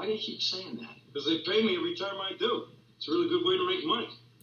Why do you keep saying that? Because they pay me every time I do. It's a really good way to make money.